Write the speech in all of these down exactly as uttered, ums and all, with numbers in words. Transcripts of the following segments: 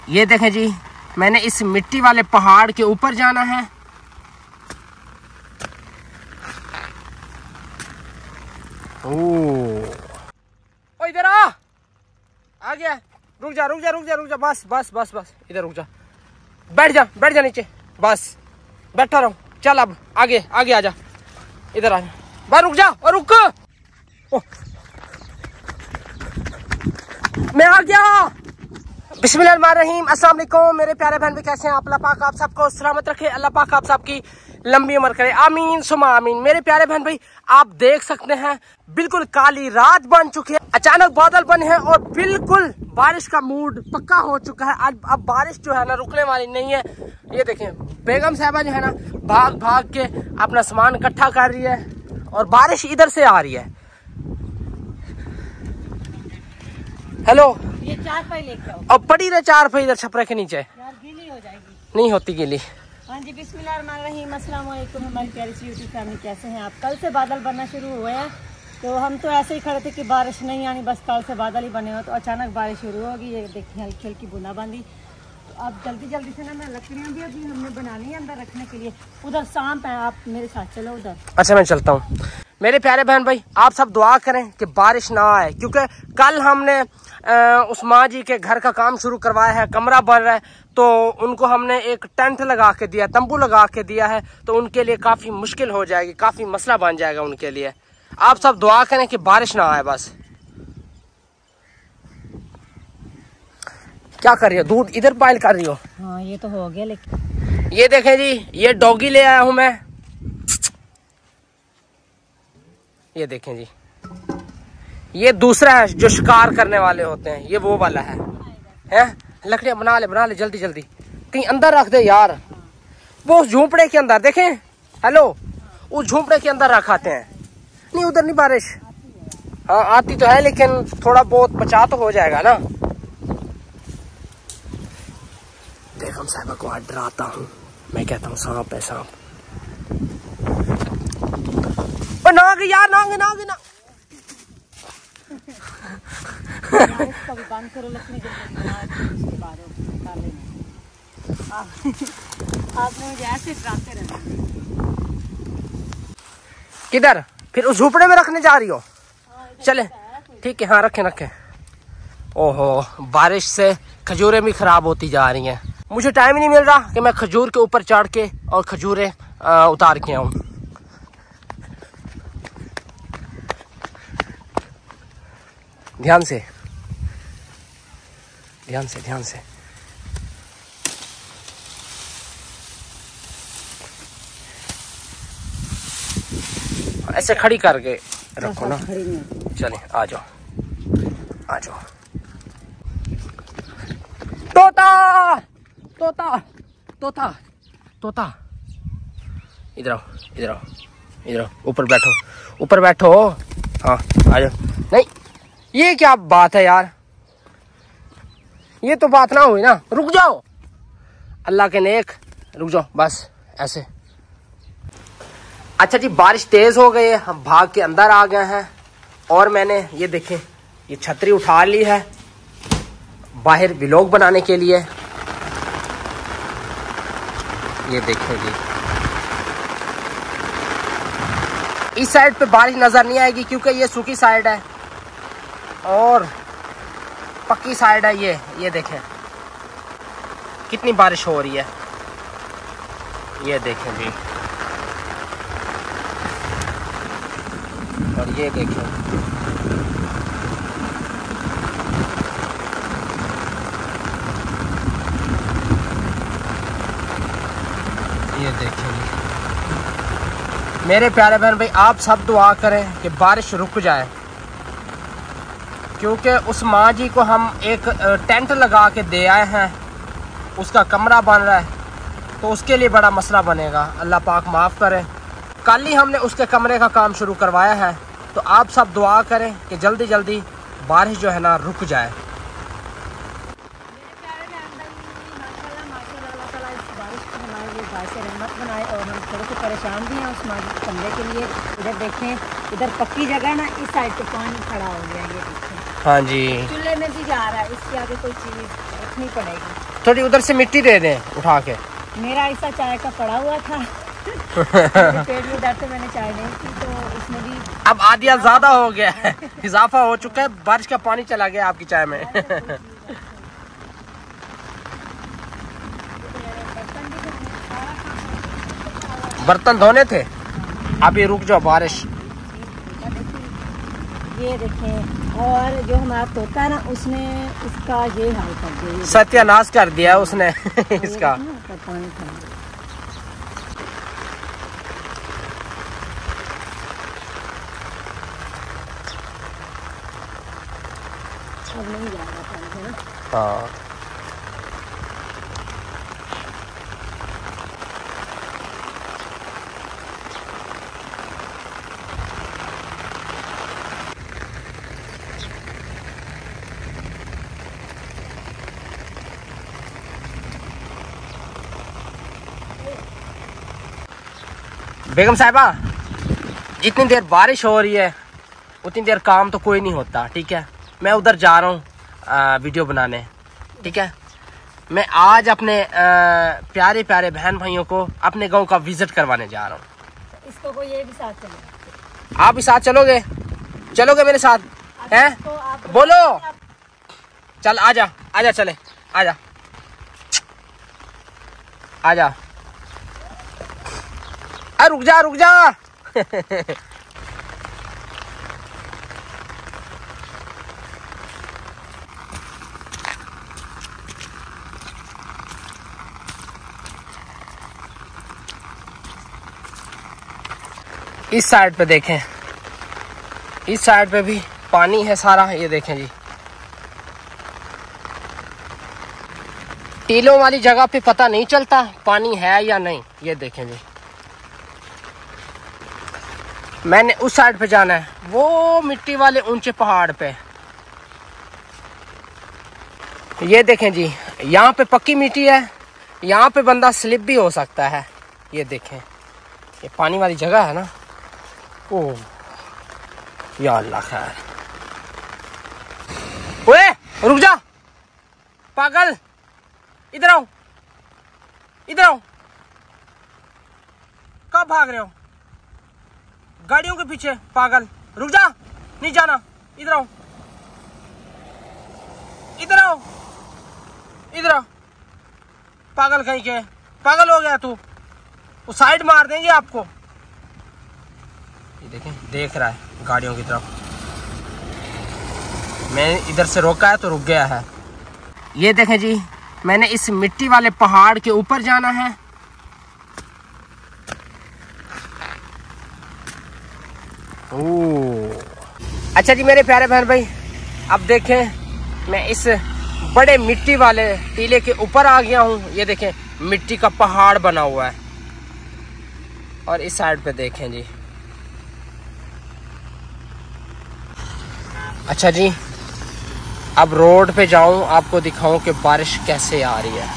ये देखें जी, मैंने इस मिट्टी वाले पहाड़ के ऊपर जाना है। ओ इधर आ आ गया। रुक जा रुक जा रुक जा रुक जा बस बस बस बस इधर रुक जा। बैठ जा बैठ जा नीचे, बस बैठा रहो। चल अब आगे आगे आ जा, इधर आ जा। बस रुक जा और रुक। ओ, मैं आ गया। बिस्मिल्लाहिर्रहमानिर्रहीम। अस्सलाम वालेकुम मेरे प्यारे बहन भी, कैसे हैं आप? अल्लाह पाक आप सबको सलामत रखे। अल्लाह पाक आप सबकी लंबी उम्र करे, आमीन सुमा आमीन। मेरे प्यारे बहन भाई, आप देख सकते हैं बिल्कुल काली रात बन चुकी है, अचानक बादल बने हैं और बिल्कुल बारिश का मूड पक्का हो चुका है। आज अब बारिश जो है ना रुकने वाली नहीं है। ये देखें, बेगम साहबा जो है ना भाग भाग के अपना सामान इकट्ठा कर रही है और बारिश इधर से आ रही है। हेलो, ये चार पाई लेके आओ। अब पड़ी रहे चार पाई इधर छपरे के नीचे। यार गीली हो जाएगी। नहीं होती गीली। हाँ जी, बिस्मिल्लाहिर्रहमानिर्रहीम। अस्सलाम वालेकुम हमारी प्यारी सी यूट्यूब फैमिली, कैसे हैं आप? कल से बादल बनना शुरू हुए हैं, तो हम तो ऐसे ही खड़े थे कि बारिश नहीं आनी, बस कल से बादल ही बने हो। तो अचानक बारिश शुरू होगी। ये देखिए हल्की हल्की बूंदाबांदी। तो अब जल्दी जल्दी से ना मैं लकड़ियाँ भी अभी हमने बनानी है अंदर रखने के लिए। उधर सांप है, आप मेरे साथ चलो उधर। अच्छा मैं चलता हूँ। मेरे प्यारे बहन भाई, आप सब दुआ करें कि बारिश ना आए, क्योंकि कल हमने आ, उस माँ जी के घर का काम शुरू करवाया है, कमरा बन रहा है, तो उनको हमने एक टेंट लगा के दिया, तंबू लगा के दिया है, तो उनके लिए काफ़ी मुश्किल हो जाएगी, काफ़ी मसला बन जाएगा उनके लिए। आप सब दुआ करें कि बारिश ना आए बस। क्या कर रही हो? दूध इधर पाइल कर रही हो? हाँ ये तो हो गया, लेकिन ये देखें जी, ये डॉगी ले आया हूं मैं। ये देखें जी, ये दूसरा है जो शिकार करने वाले होते हैं, ये वो वाला है। हैं लकड़ियां बना ले बना ले जल्दी जल्दी, कहीं अंदर रख दे यार। वो उस झोंपड़े के अंदर देखें। हेलो, उस झोंपड़े के अंदर रखाते हैं। नहीं उधर नहीं बारिश। हाँ आती तो है, लेकिन थोड़ा बहुत बचा तो हो जाएगा ना। बेगम साहिबा को आज डराता हूँ, मैं कहता हूँ सांप है सांप। नाग यार, नाग नाग नाग। बंद करो लकड़ी के बाद आपने मुझे ऐसे डराते रहना। किधर? फिर उस झोपड़े में रखने जा रही हो? चले ठीक है, हाँ रखें रखें। ओहो, बारिश से खजूरें भी खराब होती जा रही हैं। मुझे टाइम नहीं मिल रहा कि मैं खजूर के ऊपर चढ़ के और खजूरें उतार के आऊं। ध्यान से ध्यान से ध्यान से। ऐसे खड़ी करके रखो ना। चले आ जाओ आ जाओ। तोता तोता तोता तोता, इधर आओ इधर आओ इधर आओ। ऊपर बैठो ऊपर बैठो। हाँ आ जाओ। नहीं ये क्या बात है यार, ये तो बात ना हुई ना। रुक जाओ अल्लाह के नेक, रुक जाओ बस ऐसे। अच्छा जी, बारिश तेज हो गई है, हम भाग के अंदर आ गए हैं और मैंने ये देखें ये छतरी उठा ली है बाहर व्लॉग बनाने के लिए। ये देखें जी, इस साइड पे बारिश नजर नहीं आएगी क्योंकि ये सूखी साइड है और पक्की साइड है ये। ये देखें कितनी बारिश हो रही है। ये देखें जी, और ये देखें ये देखें मेरे प्यारे बहन भाई, आप सब दुआ करें कि बारिश रुक जाए, क्योंकि उस माँ जी को हम एक टेंट लगा के दे आए हैं, उसका कमरा बन रहा है, तो उसके लिए बड़ा मसला बनेगा। अल्लाह पाक माफ़ करे। कल ही हमने उसके कमरे का काम शुरू करवाया है, तो आप सब दुआ करें कि जल्दी जल्दी बारिश जो है ना रुक जाए। बनाए और हम थोड़े से परेशान भी हैं उस माँ के कमरे के लिए। इधर देखें, इधर पक्की जगह है ना, इस साइड पे पानी खड़ा हो गया। ये देखें, हाँ जी, चूल्हे में भी जा रहा है, इसके आगे कोई चीज़ रखनी पड़ेगी। थोड़ी उधर से मिट्टी दे दें उठा के। मेरा ऐसा चाय का पड़ा हुआ था पेट में दर्द से मैंने चाय नहीं की, तो उसमें भी अब आदिया ज्यादा हो गया है, इजाफा हो चुका है, बारिश का पानी चला गया आपकी चाय में। बर्तन धोने थे, अभी रुक जाओ बारिश। ये देखें, और जो हमारा तोता है ना, उसने इसका ये हाल कर दिया, सत्यानाश कर दिया उसने इसका। पानी था। अब नहीं जाएगा पानी, है ना? हाँ बेगम साहिबा, जितनी देर बारिश हो रही है उतनी देर काम तो कोई नहीं होता, ठीक है। मैं उधर जा रहा हूँ वीडियो बनाने, ठीक है। मैं आज अपने आ, प्यारे प्यारे बहन भाइयों को अपने गांव का विजिट करवाने जा रहा हूँ। इसको को ये भी साथ चले। आप भी साथ चलोगे? चलोगे मेरे साथ? हैं? बोलो। चल आजा, आजा, चले, आजा, आजा। अरे रुक जा, रुक जा। इस साइड पे देखें, इस साइड पे भी पानी है सारा, ये देखें जी। टीलों वाली जगह पे पता नहीं चलता पानी है या नहीं, ये देखें जी। मैंने उस साइड पे जाना है, वो मिट्टी वाले ऊंचे पहाड़ पे। ये देखें जी, यहाँ पे पक्की मिट्टी है, यहाँ पे बंदा स्लिप भी हो सकता है। ये देखें, ये पानी वाली जगह है ना। ओह या अल्लाह खैर। ओए रुक जा पागल, इधर आओ, इधर आओ। कब भाग रहे हो गाड़ियों के पीछे? पागल, रुक जा, नहीं जाना, इधर आओ, इधर आओ, इधर आओ। पागल कहीं के, पागल हो गया तू, वो साइड मार देंगे आपको। ये देखें, देख रहा है गाड़ियों की तरफ। मैं इधर से रोका है तो रुक गया है। ये देखें जी, मैंने इस मिट्टी वाले पहाड़ के ऊपर जाना है। ओह अच्छा जी मेरे प्यारे बहन भाई, अब देखें मैं इस बड़े मिट्टी वाले टीले के ऊपर आ गया हूँ। ये देखें मिट्टी का पहाड़ बना हुआ है, और इस साइड पे देखें जी। अच्छा जी, अब रोड पे जाऊं, आपको दिखाऊं कि बारिश कैसे आ रही है।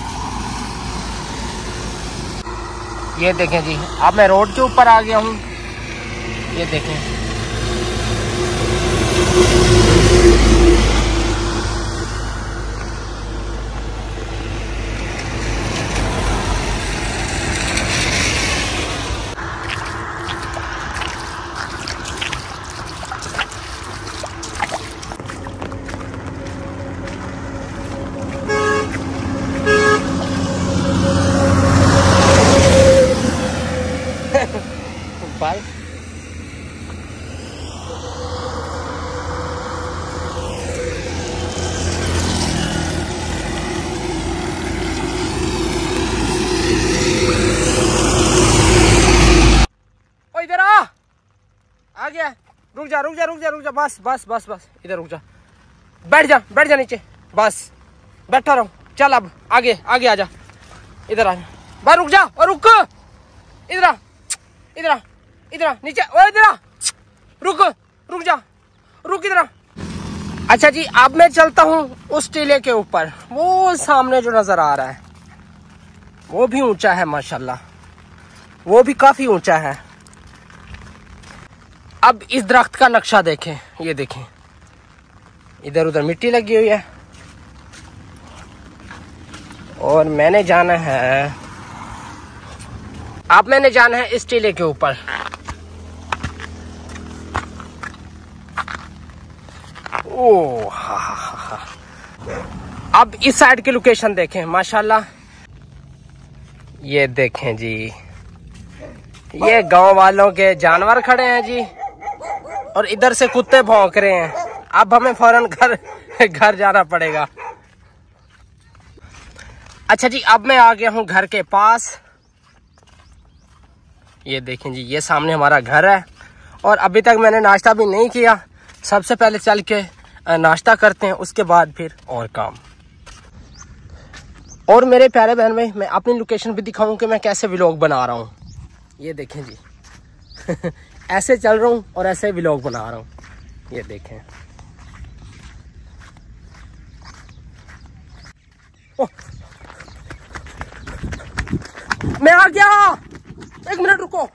ये देखें जी, अब मैं रोड के ऊपर आ गया हूं। ये देखें, बाल ओ इधर आ आ गया। रुक जा, रुक जा, रुक जा, रुक जा, बस बस बस बस, इधर रुक जा, बैठ जा, बैठ जा नीचे, बस बैठा रहो। चल अब आगे आगे आ जा, इधर आ, बस रुक जा, और रुक, इधर आ, इधर आ, इधर आ, नीचे, ओ इधर आ, रुक, रुक जा, रुक, इधर आ। अच्छा जी, अब मैं चलता हूँ उस टीले के ऊपर। वो सामने जो नजर आ रहा है वो भी ऊंचा है माशाल्लाह, वो भी काफी ऊंचा है। अब इस दरख्त का नक्शा देखें, ये देखें, इधर उधर मिट्टी लगी हुई है। और मैंने जाना है, अब मैंने जाना है इस टीले के ऊपर। ओ हा हा हा। अब इस साइड की लोकेशन देखें माशाल्लाह, ये देखें जी, ये गांव वालों के जानवर खड़े हैं जी, और इधर से कुत्ते भौंक रहे हैं। अब हमें फौरन घर घर जाना पड़ेगा। अच्छा जी, अब मैं आ गया हूँ घर के पास। ये देखें जी, ये सामने हमारा घर है, और अभी तक मैंने नाश्ता भी नहीं किया। सबसे पहले चल के नाश्ता करते हैं, उसके बाद फिर और काम। और मेरे प्यारे बहन भाई, मैं अपनी लोकेशन भी दिखाऊं कि मैं कैसे व्लॉग बना रहा हूँ। ये देखें जी ऐसे चल रहा हूँ और ऐसे व्लॉग बना रहा हूँ। ये देखें, ओ, मैं आ गया, एक मिनट रुको,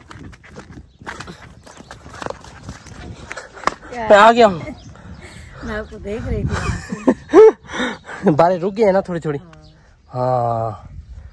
मैं आ गया हूँ। मैं आपको देख रही थी बारिश रुक गई है ना थोड़ी थोड़ी। हाँ,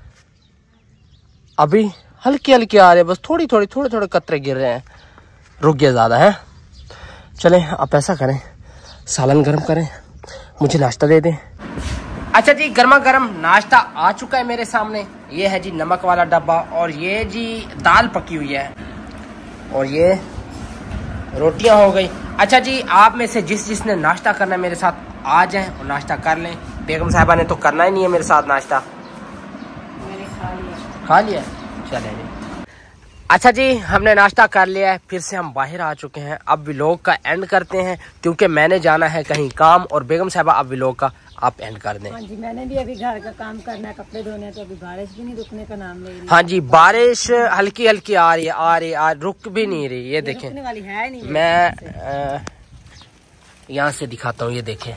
अभी हल्की हल्की आ रहे हैं, बस थोड़ी थोड़ी थोड़े थोड़े कतरे गिर रहे हैं, रुक गया ज़्यादा है। चलें अब ऐसा करें, सालन गर्म करें, मुझे नाश्ता दे दें। अच्छा जी, गर्मा गर्म नाश्ता आ चुका है मेरे सामने। ये है जी नमक वाला डब्बा, और ये जी दाल पकी हुई है, और ये रोटियां हो गई। अच्छा जी, आप में से जिस जिसने नाश्ता करना है मेरे साथ आ जाएं और नाश्ता कर लें। बेगम साहिबा ने तो करना ही नहीं है मेरे साथ नाश्ता, मैंने खा लिया। खा लिया, चले जी। अच्छा जी, हमने नाश्ता कर लिया है, फिर से हम बाहर आ चुके हैं। अब व्लॉग का एंड करते हैं, क्योंकि मैंने जाना है कहीं काम, और बेगम साहिबा अब व्लॉग का आप एंड कर दें। हाँ जी, मैंने भी अभी घर का काम करना है, कपड़े धोने हैं, तो अभी बारिश भी नहीं रुकने का नाम ले रही। हाँ जी, बारिश हल्की हल्की आ रही है, आ रही आ रुक भी नहीं रही। ये देखें, रुकने वाली है नहीं। मैं यहाँ से दिखाता हूँ। ये देखें,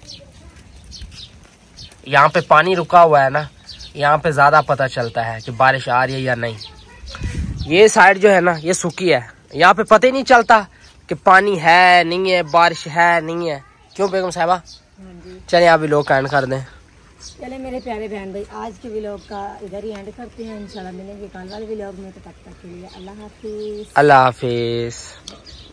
यहाँ पे पानी रुका हुआ है ना, यहाँ पे ज्यादा पता चलता है कि बारिश आ रही है या नहीं। ये साइड जो है ना, ये सूखी है, यहाँ पे पता ही नहीं चलता कि पानी है नहीं है, बारिश है नहीं है। क्यों बेगम साहिबा? चलिए आप व्लॉग का एंड कर दें। चले मेरे प्यारे बहन भाई, आज के व्लॉग का इधर ही एंड करते हैं। इंशाल्लाह मिलेंगे कल वाले व्लॉग में, तो तब तक के लिए अल्लाह हाफिज। अल्लाह हाफिज।